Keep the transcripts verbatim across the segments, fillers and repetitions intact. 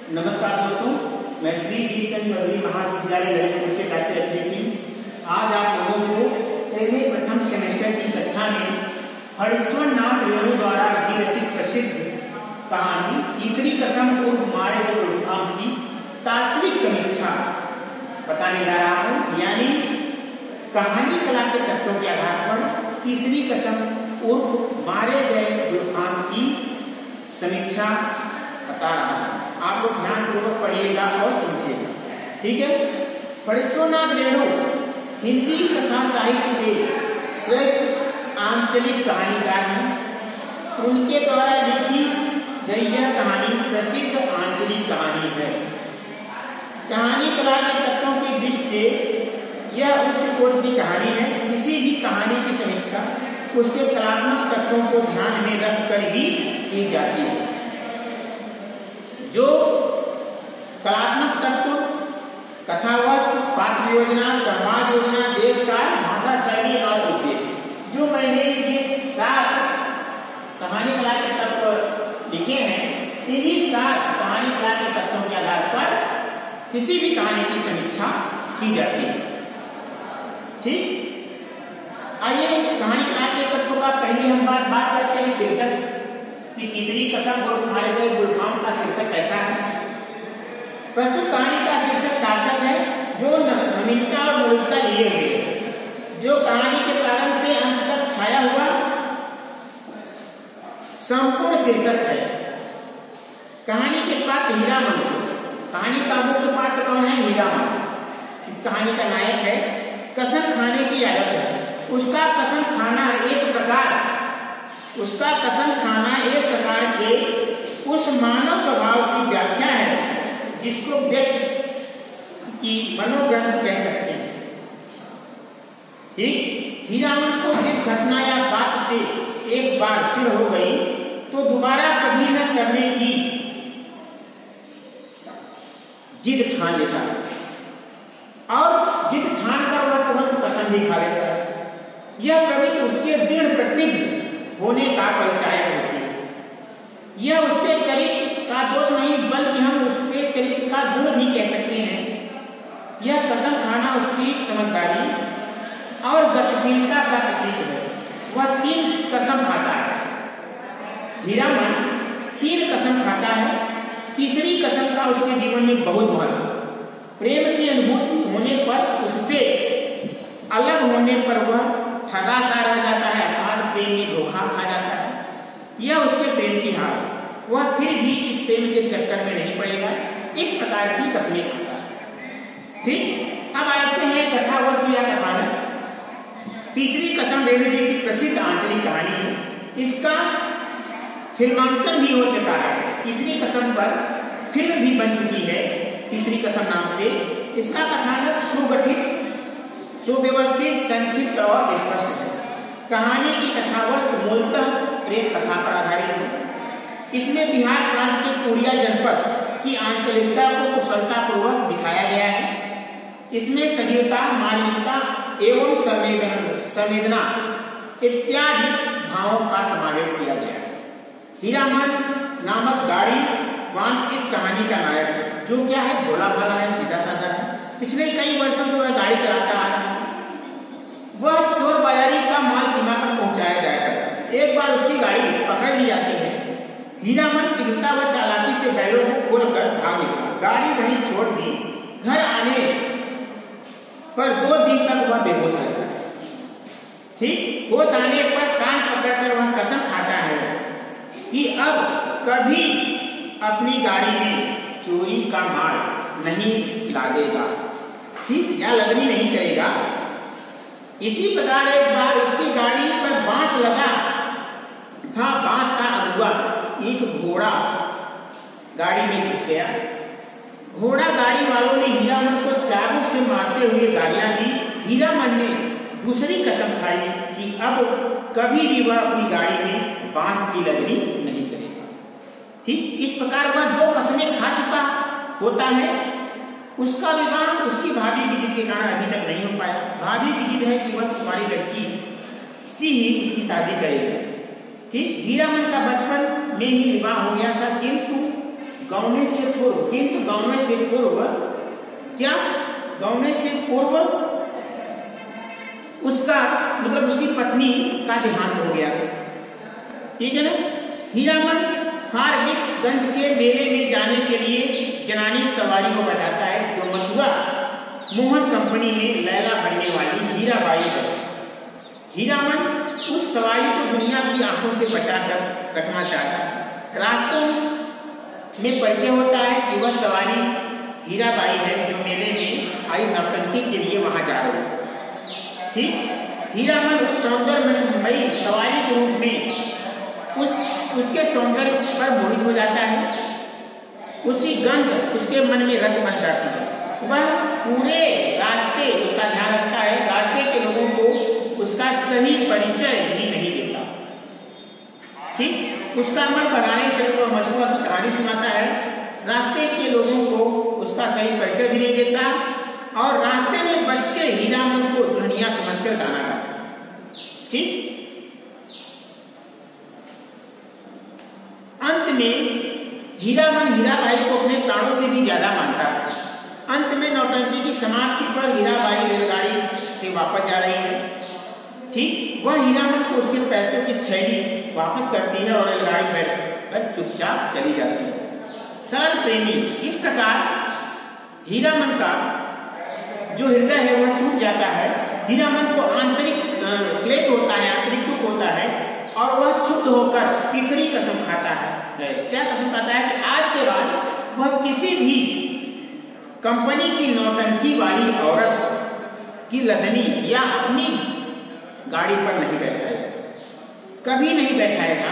नमस्कार दोस्तों, मैं श्री दीपचंद चौधरी महाविद्यालय ललितपुर से डॉक्टर एस बी सिंह आज आप लोगों को पहले प्रथम सेमेस्टर की कक्षा में हरीश्वर नाथ रेणु द्वारा विरचित प्रसिद्ध कहानी तीसरी कसम उर्फ मारे गए गुलफाम की तात्विक समीक्षा बताने जा रहा हूँ। यानी कहानी कला के तत्वों के आधार पर तीसरी कसम उर्फ मारे गए गुलफाम की समीक्षा बता रहा हूँ। आप लोग ध्यान पूर्वक पढ़िएगा और समझिएगा, ठीक है। हरीश्वर नाथ रेणु हिंदी कथा साहित्य के श्रेष्ठ आंचलिक कहानीकार हैं। उनके द्वारा लिखी गई यह कहानी प्रसिद्ध आंचलिक कहानी है। कहानी कला के तत्वों की दृष्टि से यह उच्च कोटि की कहानी है। किसी भी कहानी की समीक्षा उसके कलात्मक तत्वों को ध्यान में रखकर ही की जाती है। जो कलात्मक तत्व कथा वस्तु, पात्र योजना, समाज योजना, देश काल, भाषा शैली और उद्देश्य, जो मैंने ये सात कहानी कला के तत्व लिखे हैं, इन्हीं सात कहानी कला के तत्वों के आधार पर किसी भी कहानी की समीक्षा की जाती है। ठीक, आइए कहानी कला के तत्वों का पहले हम बात बात करते हैं शीर्षक कि तीसरी कसम और मारे गए गुलफाम का शीर्षक कैसा है। प्रस्तुत कहानी का शीर्षक सार्थक है, जो नवीनता और मौलिकता लिए हुए, जो कहानी के प्रारंभ से अंत तक छाया हुआ संपूर्ण शीर्षक है। कहानी के पात्र हीरामन, कहानी का मुख्य पात्र कौन है? हीरामन इस कहानी का नायक है। कसम खाने की आदत है। उसका कसम खाना एक प्रकार उसका कसम खाना एक प्रकार से उस मानव स्वभाव की व्याख्या है जिसको व्यक्ति की मनोग्रंथ कह सकते हैं। ठीक, हीरामन को जिस घटना या बात से एक बार चिढ़ हो गई तो दोबारा कभी न करने की जिद ठान लेता है और जिद ठान कर वह तुरंत कसम भी खा लेता है। यह प्रवृत्ति उसके दृढ़ प्रतिज्ञ होने का परिचायक होती है। यह उसके चरित्र का दोष नहीं बल्कि हम उसके चरित्र का गुण भी कह सकते हैं। यह कसम खाना उसकी समझदारी और गतिशीलता का प्रतीक है। वह तीन कसम खाता है। हीरामन तीन कसम खाता है। तीसरी कसम का उसके जीवन में बहुत महत्व। प्रेम की अनुभूति होने पर उससे अलग होने पर वह ठगा सा रह जाता है, अर्थात प्रेम में धोखा खा जाता है। यह उसके प्रेम की हार। वह फिर भी इस प्रेम के चक्कर में नहीं पड़ेगा। इस प्रकार की कस्में खाता है। ठीक, अब आते हैं कथा वस्तु या कथानक। तीसरी कसम रेणु जी की प्रसिद्ध आंचलिक कहानी है। इसका फिल्मांकन भी हो चुका है। तीसरी कसम पर फिल्म भी बन चुकी है, तीसरी कसम नाम से। इसका कथानक सुगठित, सुव्यवस्थित, संक्षिप्त और स्पष्ट है। कहानी की कथावस्तु मूलतः प्रेम कथा पर आधारित है। इसमें बिहार प्रांत के पूर्णिया जनपद की आंचलिकता को कुशलतापूर्वक दिखाया गया है। इसमें सजीवता, मानविकता एवं संवेदन संवेदना इत्यादि भावों का समावेश किया गया है। हीरामन नामक गाड़ी वान इस कहानी का नायक है, जो क्या है, भोला भाला है, सीधा साधा है। पिछले कई वर्षों से वह गाड़ी चलाता आ रहा है। वह चोर बाजारी का माल सीमा पर पहुंचाया जाया करता है। एक बार उसकी गाड़ी पकड़ ली जाती है। हीरामन शीघ्रता व चालाकी से बैलों को खोलकर भाग निकला। गाड़ी वहीं छोड़ दी। घर आने पर दो दिन तक वह बेहोश रहता है। ठीक, होश आने पर कान पकड़कर वह कसम खाता है कि अब कभी अपनी गाड़ी में चोरी का माल नहीं लादेगा, ठीक, या लगनी नहीं करेगा। इसी प्रकार एक बार उसकी गाड़ी पर बांस लगा था। बांस का अगुआ एक घोड़ा गाड़ी में घुस गया। घोड़ा गाड़ी वालों ने हीरामन को चाबुक से मारते हुए गालियां दी। हीरामन ने दूसरी कसम खाई कि अब कभी भी वह अपनी गाड़ी में बांस की लगनी नहीं करेगा। ठीक, इस प्रकार वह दो कसमें खा चुका होता है। उसका विवाह उसकी भाभी की जिद के कारण अभी तक नहीं हो पाया। भाभी की जिद है कि वह तुम्हारी लड़की से ही उसकी शादी करेगी। ठीक, हीरामन का बचपन में ही विवाह हो गया था, किंतु गौने से पूर्व, किंतु गौने से पूर्व क्या, गौने से पूर्व उसका मतलब उसकी पत्नी का देहांत हो गया, ठीक है ना। हीरामन फारबिसगंज के मेले में जाने के लिए जनानी सवारी को बैठाता है, जो मथुरा मोहन कंपनी में लैला बनने वाली हीराबाई है। हीरामन उस सवारी को दुनिया की आंखों से बचाकर रखना चाहता है। रास्तों में परिचय होता है कि वह सवारी हीराबाई है, जो मेले में आई नौटंकी के लिए वहां जा रही है, ठीक। हीरामन उस सौंदर्यमयी सवारी के रूप में उस उसके सौंदर्य पर मोहित हो जाता है। उसकी गंध उसके मन में रच बस जाती है। वह पूरे रास्ते उसका ध्यान रखता है, रास्ते के लोगों को उसका सही परिचय भी नहीं देता, ठीक। उसका मन बढ़ाने के लिए वह मछुआ की कहानी सुनाता है, रास्ते के लोगों को उसका सही परिचय भी नहीं देता, और रास्ते में बच्चे हीरामन को दुल्हनिया समझकर गाना गाते हैं, ठीक। अंत में हीरामन हीराबाई को अपने प्राणों से भी ज्यादा मानता है। अंत में नौटंकी की समाप्ति पर हीराबाई रेलगाड़ी से वापस जा रही है, ठीक। वह हीरामन को उसके पैसों की थैली वापस करती है और रेलगाड़ी में बैठकर चुपचाप चली जाती है। सरल प्रेमी, इस प्रकार हीरामन का जो हृदय है वह टूट जाता है। हीरामन को आंतरिक क्लेश होता है, आंतरिक दुख होता है, और वह क्षुब्ध होकर तीसरी कसम खाता है। क्या कसम खाता है कि आज के बाद वह किसी भी कंपनी की नौटंकी वाली औरत की लदनी या अपनी गाड़ी पर नहीं बैठाएगा, कभी नहीं बैठाएगा।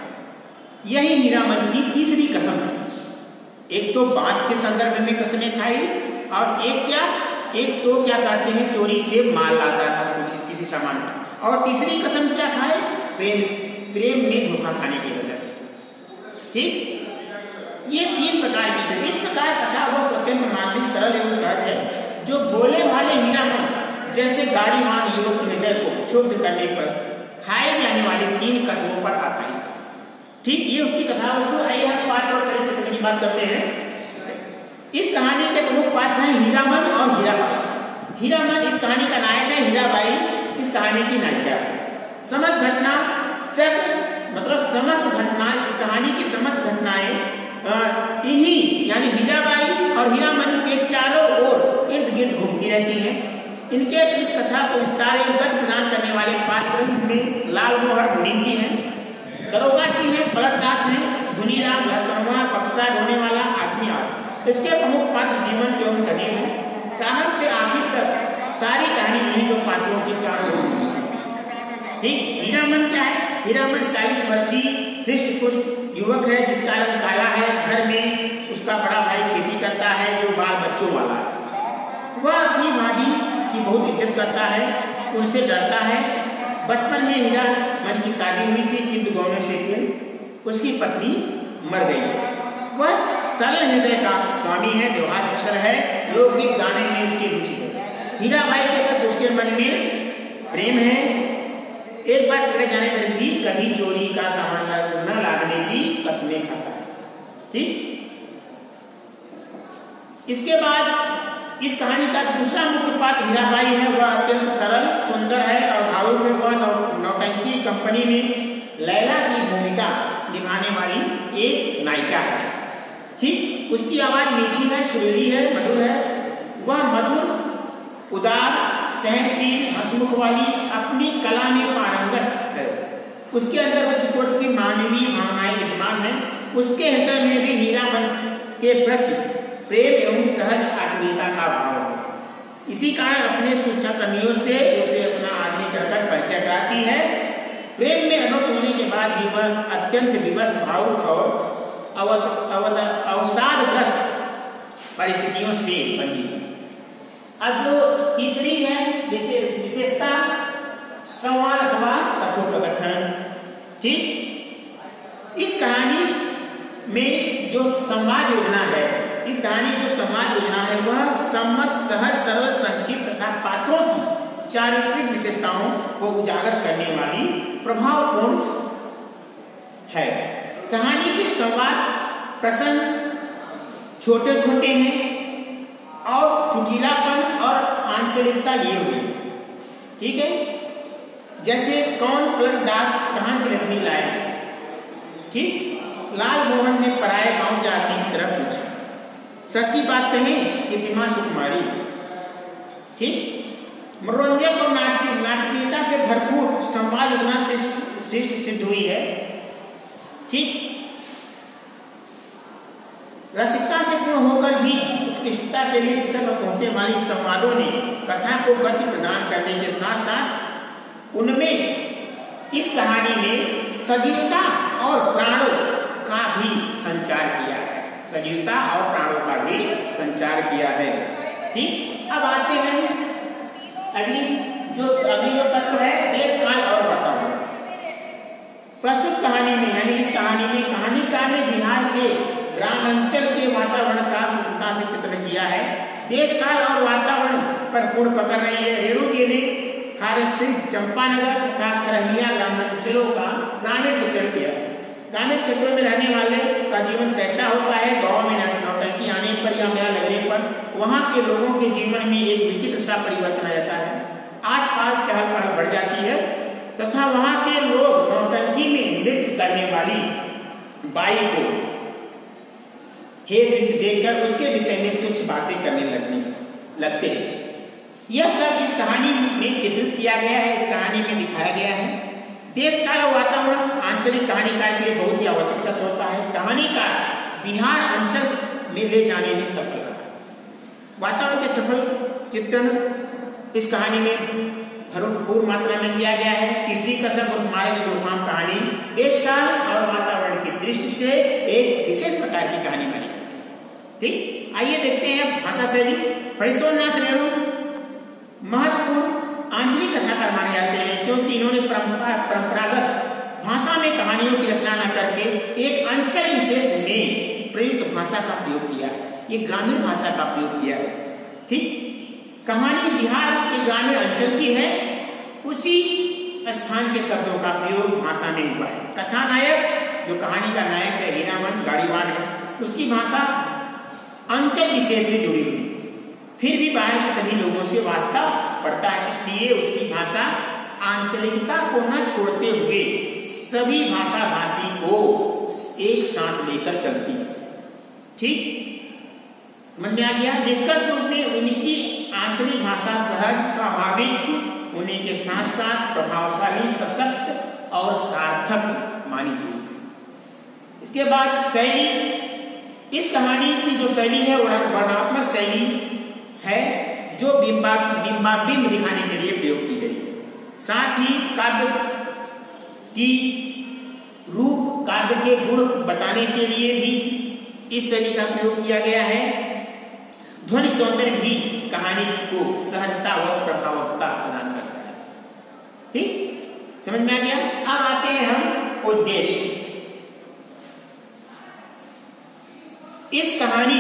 यही हीरामन की तीसरी कसम थी। एक तो बांस के संदर्भ में कसमें खाई, और एक क्या एक तो क्या कहते हैं चोरी से माल लाता था कुछ किसी सामान का, और तीसरी कसम क्या खाए, प्रेम प्रेम में धोखा खाने की वजह से, ठीक। ये तीन प्रकार की थे। इस प्रकार कथा वो अत्यंत मानवीय, सरल एवं सहज है, जो बोले वाले हीरामन जैसे गाड़ीवान युवक के हृदय को क्षुब्ध करने पर खाए जाने वाले तीन कसमों पर आधारित, ठीक। ये उसकी कथा वस्तु। आइए हम पात्र और चरित्र की बात करते हैं। इस कहानी के प्रमुख पात्र हैं हीरामन और हीराबाई। हीरामन इस कहानी का नायक है, हीराबाई इस कहानी की नायिका है। समस्त घटना चक्र मतलब समस्त घटना इस कहानी की समस्त घटनाएं इन्हीं यानी हीराबाई और हीरामन के चारों ओर इर्द गिर्द घूमती रहती हैं। इनके अतिरिक्त कथा को विस्तार एवं गति प्रदान करने वाले पात्र में लाल मोहर मुनिंकी हैं, दरोगा जी हैं, पलटदास हैं, धुनीराम, लहसनवा, बक्सा ढोने वाला आदमी आदि। इसके प्रमुख पात्र जीवन एवं सजीव हैं। प्रारंभ से आखिर तक सारी कहानी इन्हीं दो पात्रों के चारों ओर, ठीक। हीरामन क्या है? हीरामन चालीस वर्षीय हृष्ट पुष्ट युवक है, जिसका रंग काला है। घर में उसका बड़ा भाई खेती करता है, जो बाल बच्चों वाला है। वह अपनी भाभी की बहुत इज्जत करता है, उनसे डरता है। बचपन में हीरामन की शादी हुई थी, किंतु गौने से फिर उसकी पत्नी मर गई। वह सरल हृदय का स्वामी है, व्यवहार कुशल है, लोकगीत गाने में उसकी रुचि है। हीराबाई के प्रति उसके मन में प्रेम है। एक बार पकड़े जाने पर भी कभी चोरी का सामान न लादने की कसमें खाता है, ठीक। इसके बाद इस कहानी का दूसरा मुख्य पात्र हीराबाई है। वह अत्यंत सरल सुंदर है और भावुक है। वह नौटंकी कंपनी में लैला की भूमिका निभाने वाली एक नायिका है, ठीक। उसकी आवाज मीठी है, सुरीली है, मधुर है। वह मधुर, उदार, सहनशील, हंसमुख वाली, अपनी कला में पारंगत है। उसके अंदर वह चिकोट की मानवीय भावनाएं विद्यमान है। उसके हृदय में भी हीरामन के प्रति प्रेम एवं सहज आत्मीयता का भाव है। इसी कारण अपने सूचनाकर्मियों से उसे अपना आदमी कहकर परिचय कराती है। प्रेम में अनूठ होने के बाद भी वह अत्यंत विवश, भावुक और अवसादग्रस्त परिस्थितियों से बंधी है। अब जो तीसरी है विशेषता, संवाद अथवा कथोपकथन, ठीक। इस कहानी में जो संवाद योजना है, इस कहानी जो संवाद योजना है वह सम्मत, सहज, सरल, संक्षिप्त तथा पात्रों की चारित्रिक विशेषताओं को उजागर करने वाली प्रभावपूर्ण है। कहानी के संवाद प्रसंग छोटे छोटे हैं और चुकीलापन और आंचलिकता लिए हुए, ठीक है। जैसे कौन पलट दास कहां की रत्नी लाए, ठीक। लाल मोहन ने पराये गांव के आदमी की तरफ पूछा, सच्ची बात कहें कि तिमा सुकुमारी, ठीक। मनोरंजक और नाट्य नाटकीयता से भरपूर संवाद उतना श्रेष्ठ सिद्ध हुई है, ठीक। रसिकता से पूर्ण होकर भी उत्कृष्टता के लिए शिखर पर पहुंचने वाली संवादों ने कथा को गति प्रदान करने के साथ साथ उनमें इस कहानी में सजीवता और प्राणों का भी संचार किया है, सजीवता और प्राणों का भी संचार किया है, ठीक। अब आते हैं अगली जो अगली जो तत्व है देश काल और वातावरण। प्रस्तुत कहानी में यानी इस कहानी में कहानीकार ने बिहार के ग्रामांचल के वातावरण का सुंदरता से चित्रण किया है। देश काल और वातावरण पर पूर्ण पकड़ रही है। रेणु जी ने खारसिंह, चंपानगर तथा खरहिया ग्रामांचलों का ग्रामीण चित्रण किया। ग्रामीण क्षेत्रों में रहने वाले का जीवन कैसा होता है, गाँव में नौटंकी आने पर या मेला लगने पर वहां के लोगों के जीवन में एक विचित्र सा परिवर्तन आ जाता है। आसपास चहल पहल बढ़ जाती है तथा वहां के लोग नौटंकी में नृत्य करने वाली बाई को हे दृश्य देखकर उसके विषय में तुच्छ बातें करने लगने लगते हैं। यह सब इस कहानी में चित्रित किया गया है, इस कहानी में दिखाया गया है। देश काल और वातावरण आंचलिक कहानीकार के लिए बहुत ही आवश्यक तत्व होता है। कहानीकार बिहार अंचल में ले जाने में सफल रहा। वातावरण के सफल चित्रण इस कहानी में भरपूर मात्रा में किया गया है। तीसरी कसर और मारे गुरुग्राम कहानी देश काल और वातावरण की दृष्टि से एक विशेष प्रकार की कहानी बनी, ठीक। आइए देखते हैं भाषा शैली। फणीश्वरनाथ रेणु महत्वपूर्ण आंचलिक कथाकार माने जाते हैं क्योंकि इन्होंने परंपरागत भाषा में कहानियों की रचना न करके एक अंचल विशेष में प्रयुक्त भाषा का प्रयोग किया है। ये ग्रामीण भाषा का प्रयोग किया है, ठीक। कहानी बिहार के ग्रामीण अंचल की है, उसी स्थान के शब्दों का प्रयोग भाषा में हुआ है। कथानायक जो कहानी का नायक है हीरामन गाड़ीवान है, उसकी भाषा अंचल विशेष से जुड़ी हुई, फिर भी बाहर के सभी लोगों से वास्ता पड़ता है, इसलिए उसकी भाषा आंचलिकता को न छोड़ते हुए सभी भाषा भाषी को एक साथ लेकर चलती है, ठीक। समझ में आ गया। निष्कर्ष रूप में उनकी आंचलिक भाषा सहज स्वाभाविक होने के साथ साथ प्रभावशाली, सशक्त और सार्थक मानी गई। इसके बाद शैली, इस कहानी की जो शैली है वो वर्णनात्मक शैली है जो बिंबा बिंबाबिंब दिखाने के लिए प्रयोग की गई है। साथ ही काव्य की रूप, काव्य के गुण बताने के लिए भी इस शैली का प्रयोग किया गया है। ध्वनि सौंदर्य भी कहानी को सहजता व प्रभावकता प्रदान करता है, ठीक। समझ में आ गया। अब आते हैं हम उद्देश्य। इस कहानी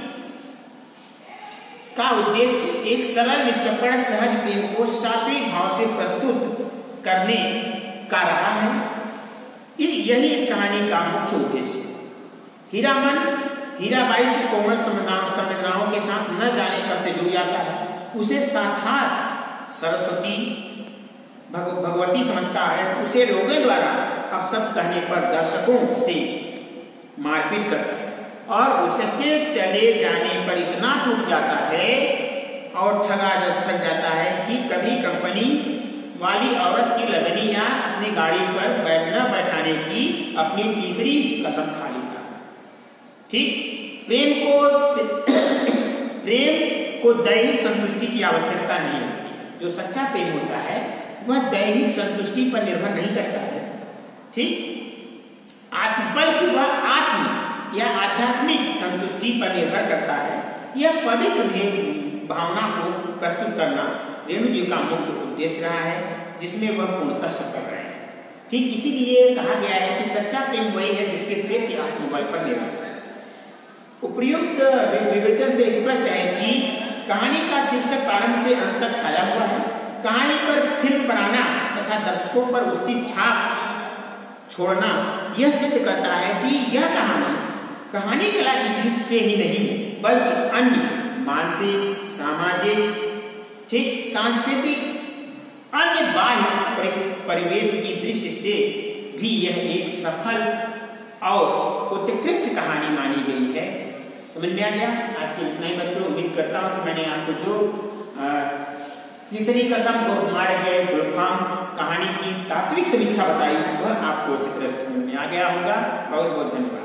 का उद्देश्य एक सरल, निष्कपट, सहज प्रेम को सात्विक भाव से प्रस्तुत करने का रहा है। यही इस कहानी का मुख्य उद्देश्य। हीरामन हीराबाई से कोमल संवेदनाओं के साथ न जाने कब से जुड़ जाता है। उसे साक्षात सरस्वती भग, भगवती समझता है। उसे लोगों द्वारा अपशब्द कहने पर दर्शकों से मारपीट करता है और उसके चले जाने पर इतना टूट जाता है और ठगा थक जाता है कि कभी कंपनी वाली औरत की लगनी या अपनी गाड़ी पर बैठना बैठाने की अपनी तीसरी कसम खा लेता है, ठीक। प्रेम को प्रेम को दैहिक संतुष्टि की आवश्यकता नहीं होती। जो सच्चा प्रेम होता है वह दैहिक संतुष्टि पर निर्भर नहीं करता है, ठीक। आत्म बल्कि वह आत्म या आध्यात्मिक संतुष्टि पर निर्भर करता है। यह पवित्र भावना को प्रस्तुत करना रेणु जी का मुख्य उद्देश्य रहा है, जिसमें वह पूर्णतः सफल रहे हैं, ठीक। इसीलिए कहा गया है कि सच्चा प्रेम वही है जिसके प्रेम के आत्मबल पर निर्भर है। उपयुक्त विवेचन से स्पष्ट है कि कहानी का शीर्षक प्रारंभ से अंत तक छाया हुआ है। कहानी पर फिल्म बनाना तथा दर्शकों पर उसकी छाप छोड़ना यह सिद्ध करता है कि यह कहानी कहानी कला की दृष्टि से ही नहीं बल्कि अन्य मानसिक, सामाजिक, ठीक, सांस्कृतिक, अन्य बाह्य परिवेश की दृष्टि से भी यह एक सफल और उत्कृष्ट कहानी मानी गई है। समझ में आ गया? आज के इतना ही बच्चों, उम्मीद करता हूं कि मैंने आपको जो तीसरी कसम और मारे गए गुलफाम कहानी की तात्विक समीक्षा बताई वह आपको अच्छी तरह से समझ में आ गया होगा। बहुत बहुत धन्यवाद।